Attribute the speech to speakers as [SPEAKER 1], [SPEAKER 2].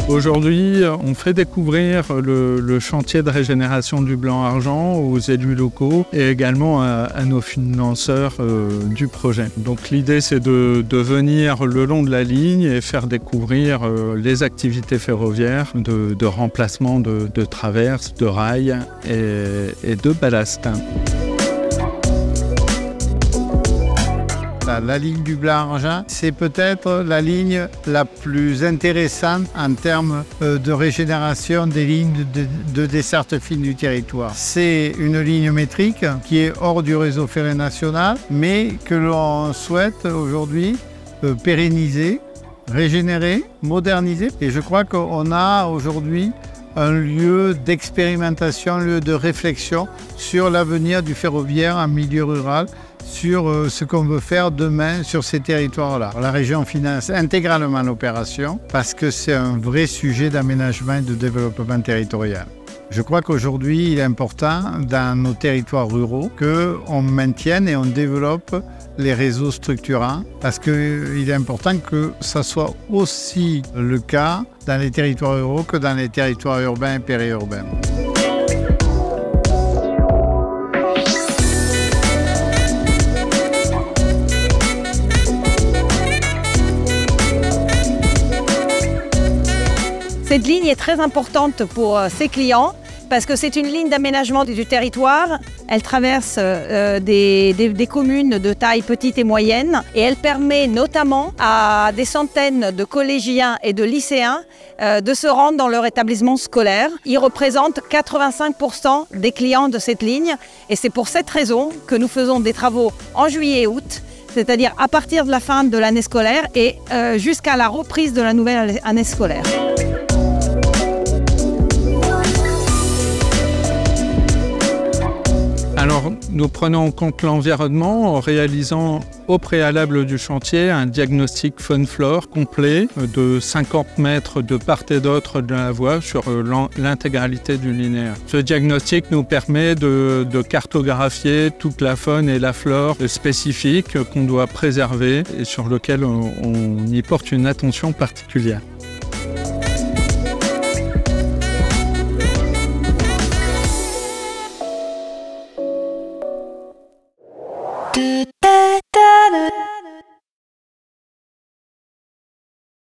[SPEAKER 1] Aujourd'hui, on fait découvrir le chantier de régénération du Blanc-Argent aux élus locaux et également à nos financeurs du projet. Donc l'idée, c'est de venir le long de la ligne et faire découvrir les activités ferroviaires de remplacement de traverses, de rails et de ballast.
[SPEAKER 2] La ligne du Blanc-Argent, c'est peut-être la ligne la plus intéressante en termes de régénération des lignes de desserte fine du territoire. C'est une ligne métrique qui est hors du réseau ferré national, mais que l'on souhaite aujourd'hui pérenniser, régénérer, moderniser. Et je crois qu'on a aujourd'hui un lieu d'expérimentation, un lieu de réflexion sur l'avenir du ferroviaire en milieu rural, sur ce qu'on veut faire demain sur ces territoires-là. La région finance intégralement l'opération parce que c'est un vrai sujet d'aménagement et de développement territorial. Je crois qu'aujourd'hui, il est important dans nos territoires ruraux qu'on maintienne et on développe les réseaux structurants parce qu'il est important que ça soit aussi le cas dans les territoires ruraux que dans les territoires urbains et périurbains.
[SPEAKER 3] Cette ligne est très importante pour ses clients parce que c'est une ligne d'aménagement du territoire. Elle traverse des communes de taille petite et moyenne et elle permet notamment à des centaines de collégiens et de lycéens de se rendre dans leur établissement scolaire. Ils représentent 85% des clients de cette ligne et c'est pour cette raison que nous faisons des travaux en juillet et août, c'est-à-dire à partir de la fin de l'année scolaire et jusqu'à la reprise de la nouvelle année scolaire.
[SPEAKER 1] Alors, nous prenons en compte l'environnement en réalisant au préalable du chantier un diagnostic faune-flore complet de 50 mètres de part et d'autre de la voie sur l'intégralité du linéaire. Ce diagnostic nous permet de cartographier toute la faune et la flore spécifiques qu'on doit préserver et sur lequel on y porte une attention particulière.